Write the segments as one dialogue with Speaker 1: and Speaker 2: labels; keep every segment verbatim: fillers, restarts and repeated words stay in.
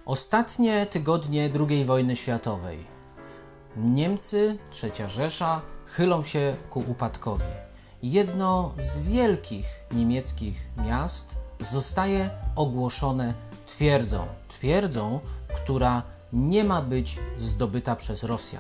Speaker 1: Ostatnie tygodnie drugiej wojny światowej. Niemcy, trzecia Rzesza chylą się ku upadkowi. Jedno z wielkich niemieckich miast zostaje ogłoszone twierdzą. Twierdzą, która nie ma być zdobyta przez Rosjan.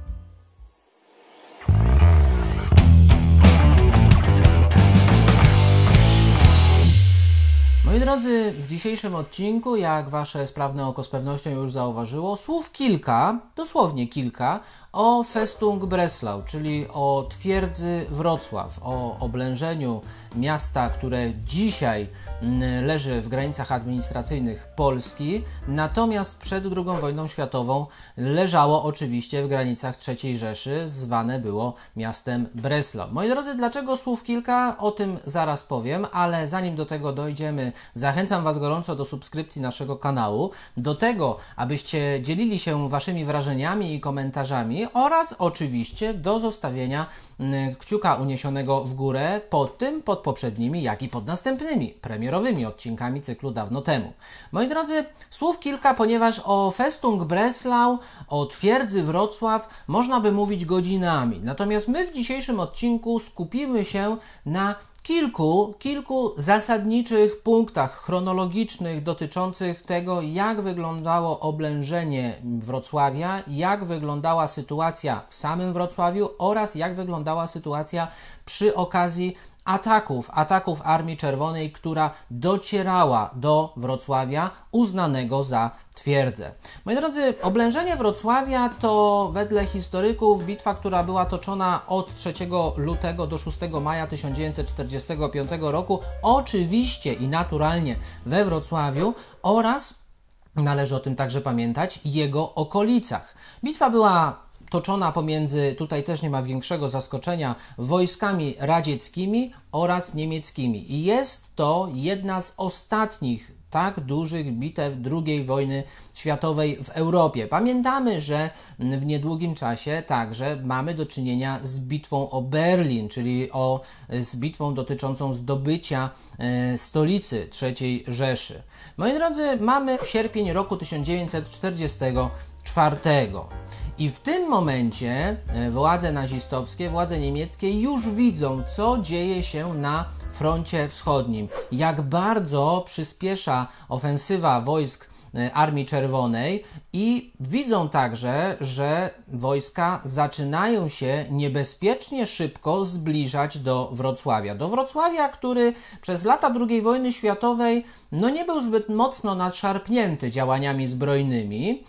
Speaker 1: Moi drodzy, w dzisiejszym odcinku, jak Wasze sprawne oko z pewnością już zauważyło, słów kilka, dosłownie kilka, o Festung Breslau, czyli o twierdzy Wrocław, o oblężeniu miasta, które dzisiaj leży w granicach administracyjnych Polski, natomiast przed drugą wojną światową leżało oczywiście w granicach trzeciej Rzeszy, zwane było miastem Breslau. Moi drodzy, dlaczego słów kilka? O tym zaraz powiem, ale zanim do tego dojdziemy, zachęcam Was gorąco do subskrypcji naszego kanału, do tego, abyście dzielili się Waszymi wrażeniami i komentarzami oraz oczywiście do zostawienia kciuka uniesionego w górę pod tym, pod poprzednimi, jak i pod następnymi premierowymi odcinkami cyklu dawno temu. Moi drodzy, słów kilka, ponieważ o Festung Breslau, o twierdzy Wrocław można by mówić godzinami. Natomiast my w dzisiejszym odcinku skupimy się na Kilku, kilku zasadniczych punktach chronologicznych dotyczących tego, jak wyglądało oblężenie Wrocławia, jak wyglądała sytuacja w samym Wrocławiu oraz jak wyglądała sytuacja przy okazji ataków, ataków Armii Czerwonej, która docierała do Wrocławia uznanego za twierdzę. Moi drodzy, oblężenie Wrocławia to wedle historyków bitwa, która była toczona od trzeciego lutego do szóstego maja tysiąc dziewięćset czterdziestego piątego roku, oczywiście i naturalnie we Wrocławiu oraz, należy o tym także pamiętać, jego okolicach. Bitwa była toczona pomiędzy, tutaj też nie ma większego zaskoczenia, wojskami radzieckimi oraz niemieckimi. I jest to jedna z ostatnich tak dużych bitew drugiej wojny światowej w Europie. Pamiętamy, że w niedługim czasie także mamy do czynienia z bitwą o Berlin, czyli o, z bitwą dotyczącą zdobycia e, stolicy trzeciej Rzeszy. Moi drodzy, mamy sierpień roku tysiąc dziewięćset czterdziestego czwartego. I w tym momencie władze nazistowskie, władze niemieckie już widzą, co dzieje się na froncie wschodnim. Jak bardzo przyspiesza ofensywa wojsk Armii Czerwonej i widzą także, że wojska zaczynają się niebezpiecznie szybko zbliżać do Wrocławia. Do Wrocławia, który przez lata drugiej wojny światowej no nie był zbyt mocno nadszarpnięty działaniami zbrojnymi.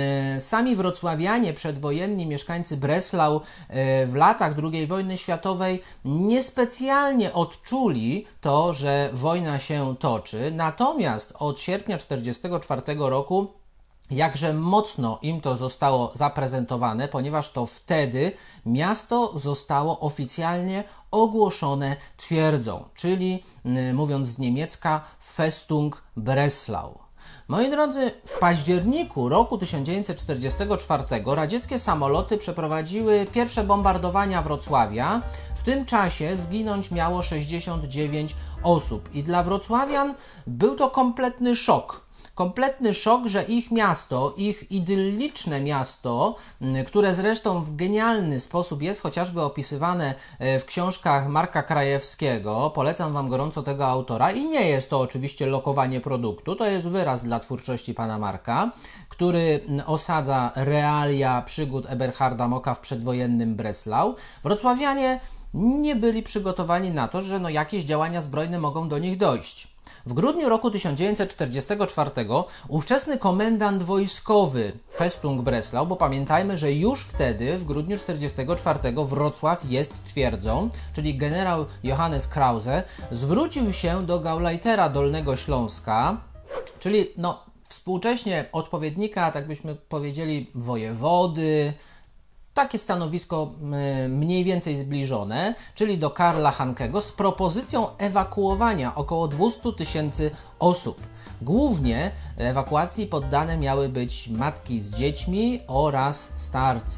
Speaker 1: Sami wrocławianie, przedwojenni mieszkańcy Breslau w latach drugiej wojny światowej niespecjalnie odczuli to, że wojna się toczy. Natomiast od sierpnia tysiąc dziewięćset czterdziestego czwartego roku jakże mocno im to zostało zaprezentowane, ponieważ to wtedy miasto zostało oficjalnie ogłoszone twierdzą, czyli mówiąc z niemiecka Festung Breslau. Moi drodzy, w październiku roku tysiąc dziewięćset czterdziestego czwartego radzieckie samoloty przeprowadziły pierwsze bombardowania Wrocławia. W tym czasie zginąć miało sześćdziesiąt dziewięć osób i dla wrocławian był to kompletny szok. Kompletny szok, że ich miasto, ich idylliczne miasto, które zresztą w genialny sposób jest chociażby opisywane w książkach Marka Krajewskiego, polecam Wam gorąco tego autora i nie jest to oczywiście lokowanie produktu, to jest wyraz dla twórczości pana Marka, który osadza realia przygód Eberharda Moka w przedwojennym Breslau. Wrocławianie nie byli przygotowani na to, że no jakieś działania zbrojne mogą do nich dojść. W grudniu roku tysiąc dziewięćset czterdziestego czwartego ówczesny komendant wojskowy Festung Breslau, bo pamiętajmy, że już wtedy, w grudniu tysiąc dziewięćset czterdziestego czwartego Wrocław jest twierdzą, czyli generał Johannes Krause, zwrócił się do Gauleitera Dolnego Śląska, czyli no, współcześnie odpowiednika, tak byśmy powiedzieli, wojewody, takie stanowisko mniej więcej zbliżone, czyli do Karla Hankego, z propozycją ewakuowania około dwieście tysięcy osób. Głównie ewakuacji poddane miały być matki z dziećmi oraz starcy.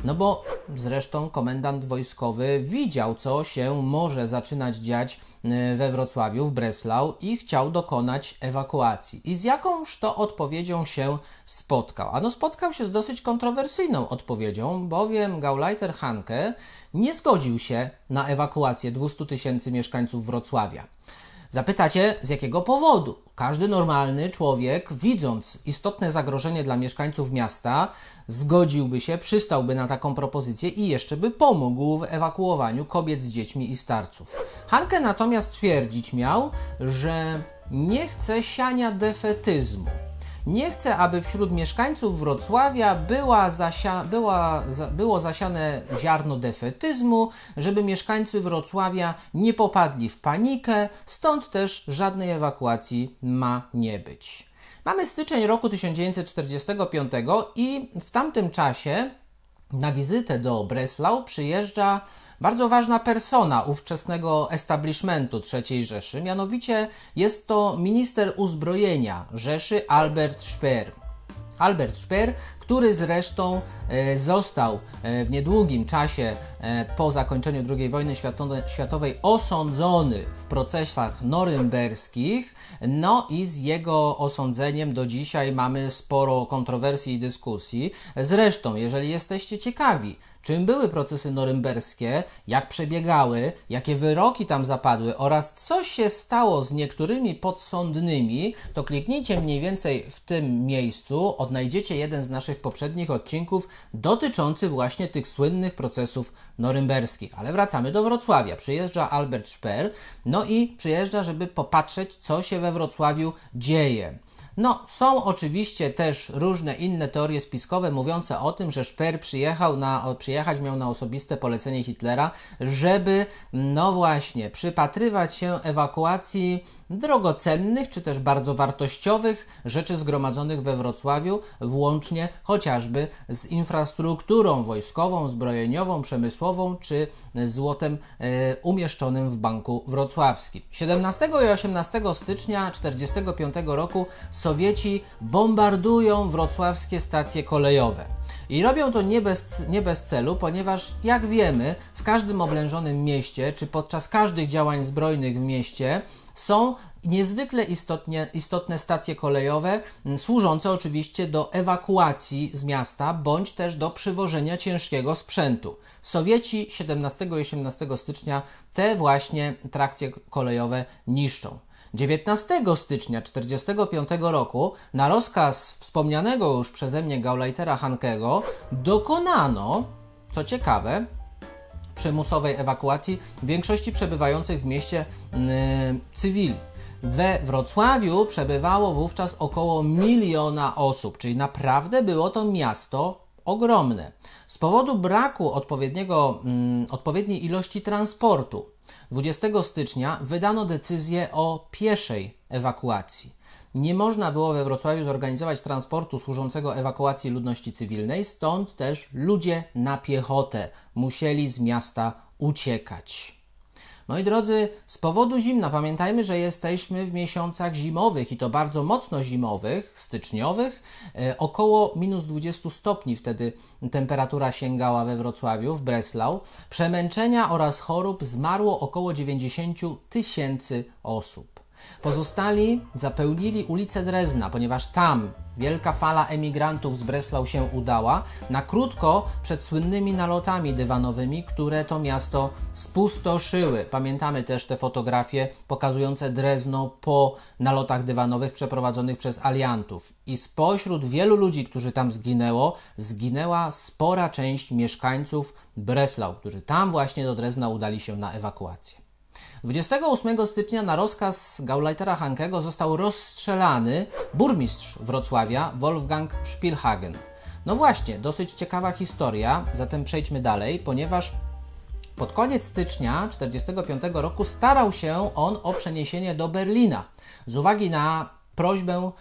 Speaker 1: No bo zresztą komendant wojskowy widział, co się może zaczynać dziać we Wrocławiu, w Breslau i chciał dokonać ewakuacji. I z jakąż to odpowiedzią się spotkał? Ano spotkał się z dosyć kontrowersyjną odpowiedzią, bowiem Gauleiter Hanke nie zgodził się na ewakuację dwustu tysięcy mieszkańców Wrocławia. Zapytacie, z jakiego powodu? Każdy normalny człowiek, widząc istotne zagrożenie dla mieszkańców miasta, zgodziłby się, przystałby na taką propozycję i jeszcze by pomógł w ewakuowaniu kobiet z dziećmi i starców. Hanke natomiast twierdzić miał, że nie chce siania defetyzmu. Nie chce, aby wśród mieszkańców Wrocławia była zasia była, za było zasiane ziarno defetyzmu, żeby mieszkańcy Wrocławia nie popadli w panikę, stąd też żadnej ewakuacji ma nie być. Mamy styczeń roku tysiąc dziewięćset czterdziestego piątego i w tamtym czasie na wizytę do Breslau przyjeżdża bardzo ważna persona ówczesnego establishmentu trzeciej Rzeszy, mianowicie jest to minister uzbrojenia Rzeszy Albert Speer. Albert Speer, który zresztą e, został e, w niedługim czasie e, po zakończeniu drugiej wojny światowej, światowej osądzony w procesach norymberskich, no i z jego osądzeniem do dzisiaj mamy sporo kontrowersji i dyskusji. Zresztą, jeżeli jesteście ciekawi, czym były procesy norymberskie, jak przebiegały, jakie wyroki tam zapadły oraz co się stało z niektórymi podsądnymi, to kliknijcie mniej więcej w tym miejscu, odnajdziecie jeden z naszych poprzednich odcinków dotyczący właśnie tych słynnych procesów norymberskich. Ale wracamy do Wrocławia. Przyjeżdża Albert Speer, no i przyjeżdża, żeby popatrzeć, co się we Wrocławiu dzieje. No, są oczywiście też różne inne teorie spiskowe mówiące o tym, że Speer przyjechał na, przyjechać miał na osobiste polecenie Hitlera, żeby, no właśnie, przypatrywać się ewakuacji drogocennych, czy też bardzo wartościowych rzeczy zgromadzonych we Wrocławiu, włącznie chociażby z infrastrukturą wojskową, zbrojeniową, przemysłową, czy złotem e, umieszczonym w Banku Wrocławskim. siedemnastego i osiemnastego stycznia tysiąc dziewięćset czterdziestego piątego roku Sowieci bombardują wrocławskie stacje kolejowe. I robią to nie bez, nie bez celu, ponieważ jak wiemy, w każdym oblężonym mieście, czy podczas każdych działań zbrojnych w mieście są niezwykle istotnie, istotne stacje kolejowe, służące oczywiście do ewakuacji z miasta, bądź też do przywożenia ciężkiego sprzętu. Sowieci siedemnastego i osiemnastego stycznia te właśnie trakcje kolejowe niszczą. dziewiętnastego stycznia tysiąc dziewięćset czterdziestego piątego roku na rozkaz wspomnianego już przeze mnie Gauleitera Hankego dokonano, co ciekawe, przymusowej ewakuacji większości przebywających w mieście yy, cywili. We Wrocławiu przebywało wówczas około miliona osób, czyli naprawdę było to miasto ogromne. Z powodu braku odpowiedniego, yy, odpowiedniej ilości transportu dwudziestego stycznia wydano decyzję o pieszej ewakuacji. Nie można było we Wrocławiu zorganizować transportu służącego ewakuacji ludności cywilnej, stąd też ludzie na piechotę musieli z miasta uciekać. Moi drodzy, z powodu zimna, pamiętajmy, że jesteśmy w miesiącach zimowych i to bardzo mocno zimowych, styczniowych, e, około minus dwudziestu stopni wtedy temperatura sięgała we Wrocławiu, w Breslau. Przemęczenia oraz chorób zmarło około dziewięćdziesięciu tysięcy osób. Pozostali zapełnili ulicę Drezna, ponieważ tam wielka fala emigrantów z Breslau się udała na krótko przed słynnymi nalotami dywanowymi, które to miasto spustoszyły. Pamiętamy też te fotografie pokazujące Drezno po nalotach dywanowych przeprowadzonych przez aliantów. I spośród wielu ludzi, którzy tam zginęło, zginęła spora część mieszkańców Breslau, którzy tam właśnie do Drezna udali się na ewakuację. dwudziestego ósmego stycznia na rozkaz Gauleitera Hankego został rozstrzelany burmistrz Wrocławia Wolfgang Spielhagen. No właśnie, dosyć ciekawa historia, zatem przejdźmy dalej, ponieważ pod koniec stycznia tysiąc dziewięćset czterdziestego piątego roku starał się on o przeniesienie do Berlina. Z uwagi na prośbę,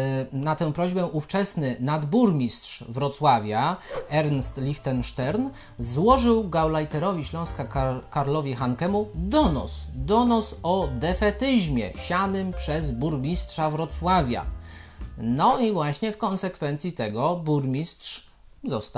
Speaker 1: na tę prośbę ówczesny nadburmistrz Wrocławia Ernst Lichtenstern złożył Gauleiterowi Śląska Karlowi Hankemu donos, donos o defetyzmie sianym przez burmistrza Wrocławia. No i właśnie w konsekwencji tego burmistrz został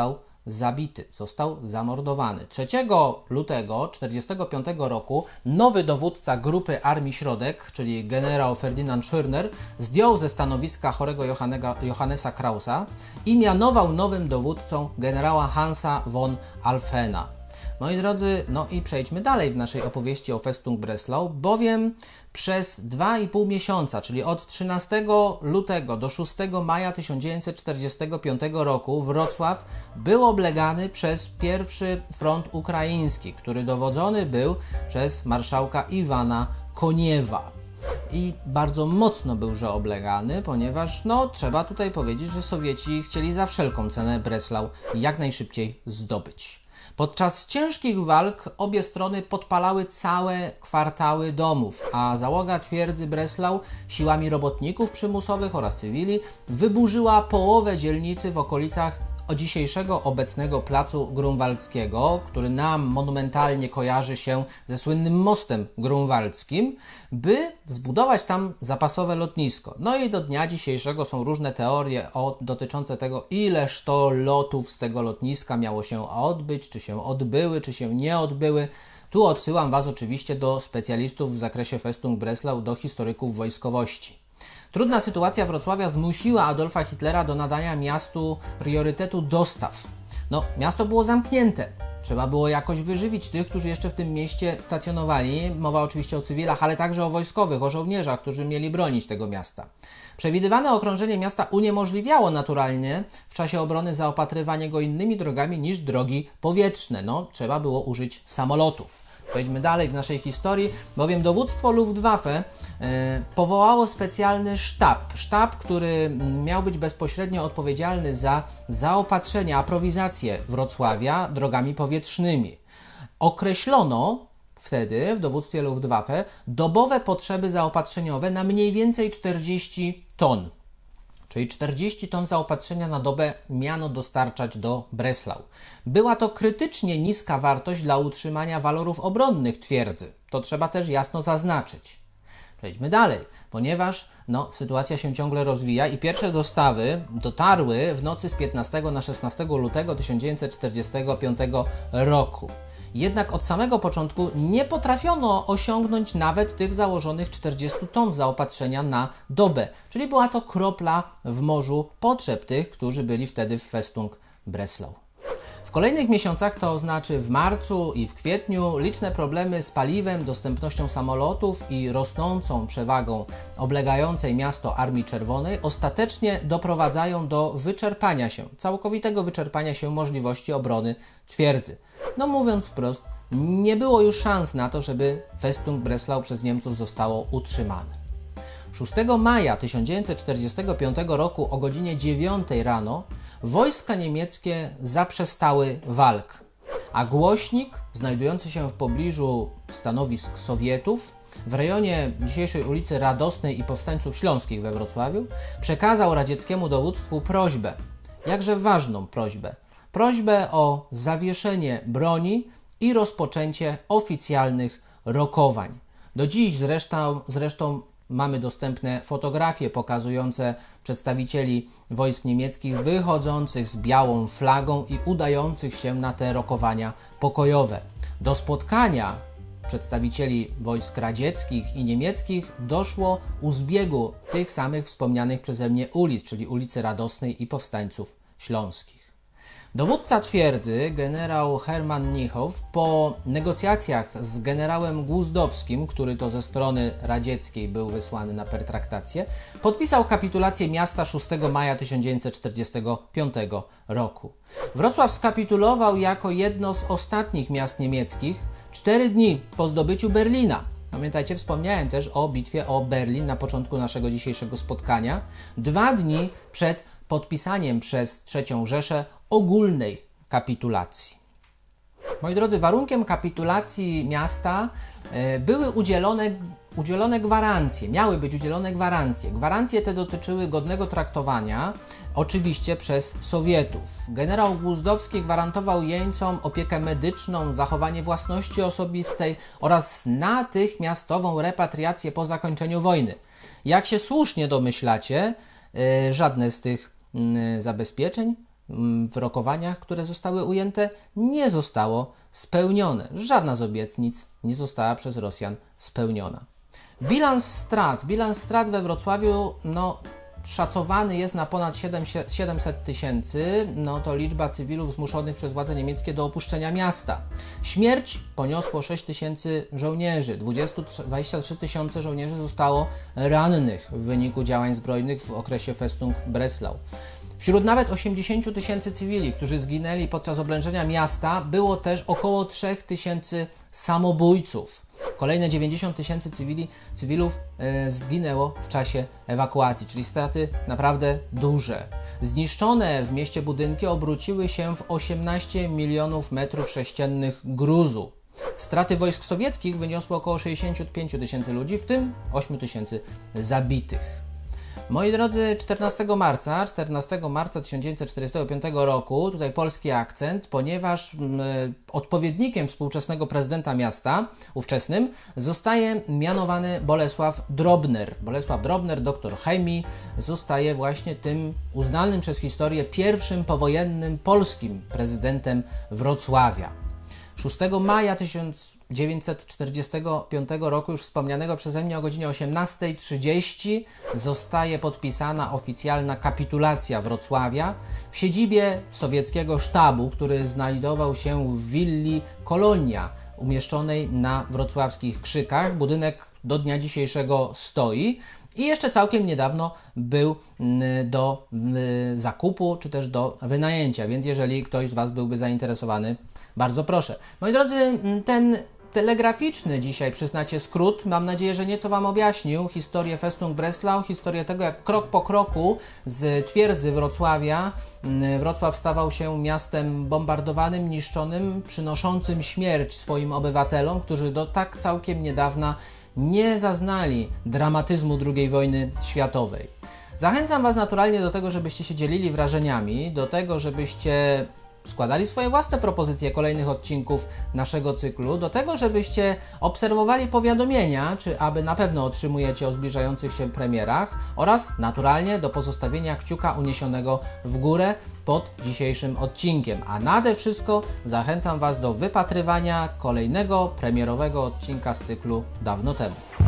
Speaker 1: zabity, został zamordowany. trzeciego lutego tysiąc dziewięćset czterdziestego piątego roku nowy dowódca grupy Armii Środek, czyli generał Ferdynand Schörner, zdjął ze stanowiska chorego Johannesa Krausa i mianował nowym dowódcą generała Hansa von Alfena. Moi drodzy, no i przejdźmy dalej w naszej opowieści o Festung Breslau, bowiem przez dwa i pół miesiąca, czyli od trzynastego lutego do szóstego maja tysiąc dziewięćset czterdziestego piątego roku Wrocław był oblegany przez pierwszy front ukraiński, który dowodzony był przez marszałka Iwana Koniewa. I bardzo mocno był, że oblegany, ponieważ no, trzeba tutaj powiedzieć, że Sowieci chcieli za wszelką cenę Breslau jak najszybciej zdobyć. Podczas ciężkich walk obie strony podpalały całe kwartały domów, a załoga twierdzy Breslau siłami robotników przymusowych oraz cywili wyburzyła połowę dzielnicy w okolicach dzisiejszego obecnego placu Grunwaldzkiego, który nam monumentalnie kojarzy się ze słynnym mostem grunwaldzkim, by zbudować tam zapasowe lotnisko. No i do dnia dzisiejszego są różne teorie o, dotyczące tego, ileż to lotów z tego lotniska miało się odbyć, czy się odbyły, czy się nie odbyły. Tu odsyłam Was oczywiście do specjalistów w zakresie Festung Breslau, do historyków wojskowości. Trudna sytuacja Wrocławia zmusiła Adolfa Hitlera do nadania miastu priorytetu dostaw. No, miasto było zamknięte. Trzeba było jakoś wyżywić tych, którzy jeszcze w tym mieście stacjonowali. Mowa oczywiście o cywilach, ale także o wojskowych, o żołnierzach, którzy mieli bronić tego miasta. Przewidywane okrążenie miasta uniemożliwiało naturalnie w czasie obrony zaopatrywanie go innymi drogami niż drogi powietrzne. No, trzeba było użyć samolotów. Przejdźmy dalej w naszej historii, bowiem dowództwo Luftwaffe e, powołało specjalny sztab. Sztab, który miał być bezpośrednio odpowiedzialny za zaopatrzenie, aprowizację Wrocławia drogami powietrznymi. Określono wtedy w dowództwie Luftwaffe dobowe potrzeby zaopatrzeniowe na mniej więcej czterdzieści ton. Czyli czterdzieści ton zaopatrzenia na dobę miano dostarczać do Breslau. Była to krytycznie niska wartość dla utrzymania walorów obronnych twierdzy. To trzeba też jasno zaznaczyć. Przejdźmy dalej, ponieważ no, sytuacja się ciągle rozwija i pierwsze dostawy dotarły w nocy z piętnastego na szesnastego lutego tysiąc dziewięćset czterdziestego piątego roku. Jednak od samego początku nie potrafiono osiągnąć nawet tych założonych czterdziestu ton zaopatrzenia na dobę, czyli była to kropla w morzu potrzeb tych, którzy byli wtedy w Festung Breslau. W kolejnych miesiącach, to znaczy w marcu i w kwietniu, liczne problemy z paliwem, dostępnością samolotów i rosnącą przewagą oblegającej miasto Armii Czerwonej ostatecznie doprowadzają do wyczerpania się, całkowitego wyczerpania się możliwości obrony twierdzy. No mówiąc wprost, nie było już szans na to, żeby Festung Breslau przez Niemców zostało utrzymane. szóstego maja tysiąc dziewięćset czterdziestego piątego roku o godzinie dziewiątej rano wojska niemieckie zaprzestały walk, a głośnik znajdujący się w pobliżu stanowisk Sowietów w rejonie dzisiejszej ulicy Radosnej i Powstańców Śląskich we Wrocławiu przekazał radzieckiemu dowództwu prośbę, jakże ważną prośbę, prośbę o zawieszenie broni i rozpoczęcie oficjalnych rokowań. Do dziś zresztą, zresztą mamy dostępne fotografie pokazujące przedstawicieli wojsk niemieckich wychodzących z białą flagą i udających się na te rokowania pokojowe. Do spotkania przedstawicieli wojsk radzieckich i niemieckich doszło u zbiegu tych samych wspomnianych przeze mnie ulic, czyli ulicy Radosnej i Powstańców Śląskich. Dowódca twierdzy, generał Hermann Niehoff, po negocjacjach z generałem Głuzdowskim, który to ze strony radzieckiej był wysłany na pertraktację, podpisał kapitulację miasta szóstego maja tysiąc dziewięćset czterdziestego piątego roku. Wrocław skapitulował jako jedno z ostatnich miast niemieckich cztery dni po zdobyciu Berlina. Pamiętajcie, wspomniałem też o bitwie o Berlin na początku naszego dzisiejszego spotkania. Dwa dni przed podpisaniem przez trzecią Rzeszę ogólnej kapitulacji. Moi drodzy, warunkiem kapitulacji miasta e, były udzielone, udzielone gwarancje, miały być udzielone gwarancje. Gwarancje te dotyczyły godnego traktowania, oczywiście przez Sowietów. Generał Głuzdowski gwarantował jeńcom opiekę medyczną, zachowanie własności osobistej oraz natychmiastową repatriację po zakończeniu wojny. Jak się słusznie domyślacie, e, żadne z tych zabezpieczeń w rokowaniach, które zostały ujęte, nie zostało spełnione. Żadna z obietnic nie została przez Rosjan spełniona. Bilans strat, bilans strat we Wrocławiu, no, szacowany jest na ponad siedemset tysięcy, no to liczba cywilów zmuszonych przez władze niemieckie do opuszczenia miasta. Śmierć poniosło sześć tysięcy żołnierzy, dwadzieścia trzy tysiące żołnierzy zostało rannych w wyniku działań zbrojnych w okresie Festung Breslau. Wśród nawet osiemdziesięciu tysięcy cywili, którzy zginęli podczas oblężenia miasta, było też około trzech tysięcy samobójców. Kolejne dziewięćdziesiąt tysięcy cywili, cywilów e, zginęło w czasie ewakuacji, czyli straty naprawdę duże. Zniszczone w mieście budynki obróciły się w osiemnaście milionów metrów sześciennych gruzu. Straty wojsk sowieckich wyniosły około sześćdziesiąt pięć tysięcy ludzi, w tym osiem tysięcy zabitych. Moi drodzy, czternastego marca tysiąc dziewięćset czterdziestego piątego roku, tutaj polski akcent, ponieważ m, odpowiednikiem współczesnego prezydenta miasta, ówczesnym, zostaje mianowany Bolesław Drobner. Bolesław Drobner, doktor chemii, zostaje właśnie tym uznanym przez historię pierwszym powojennym polskim prezydentem Wrocławia. szóstego maja tysiąc dziewięćset czterdziestego piątego roku, już wspomnianego przeze mnie, o godzinie osiemnastej trzydzieści zostaje podpisana oficjalna kapitulacja Wrocławia w siedzibie sowieckiego sztabu, który znajdował się w willi Kolonia, umieszczonej na wrocławskich Krzykach. Budynek do dnia dzisiejszego stoi i jeszcze całkiem niedawno był do zakupu czy też do wynajęcia, więc jeżeli ktoś z Was byłby zainteresowany, bardzo proszę. Moi drodzy, ten telegraficzny dzisiaj, przyznacie, skrót, mam nadzieję, że nieco Wam objaśnił historię Festung Breslau, historię tego, jak krok po kroku z twierdzy Wrocławia Wrocław stawał się miastem bombardowanym, niszczonym, przynoszącym śmierć swoim obywatelom, którzy do tak całkiem niedawna nie zaznali dramatyzmu drugiej wojny światowej. Zachęcam Was naturalnie do tego, żebyście się dzielili wrażeniami, do tego, żebyście składali swoje własne propozycje kolejnych odcinków naszego cyklu, do tego, żebyście obserwowali powiadomienia, czy aby na pewno otrzymujecie o zbliżających się premierach, oraz naturalnie do pozostawienia kciuka uniesionego w górę pod dzisiejszym odcinkiem. A nade wszystko zachęcam Was do wypatrywania kolejnego premierowego odcinka z cyklu Dawno temu.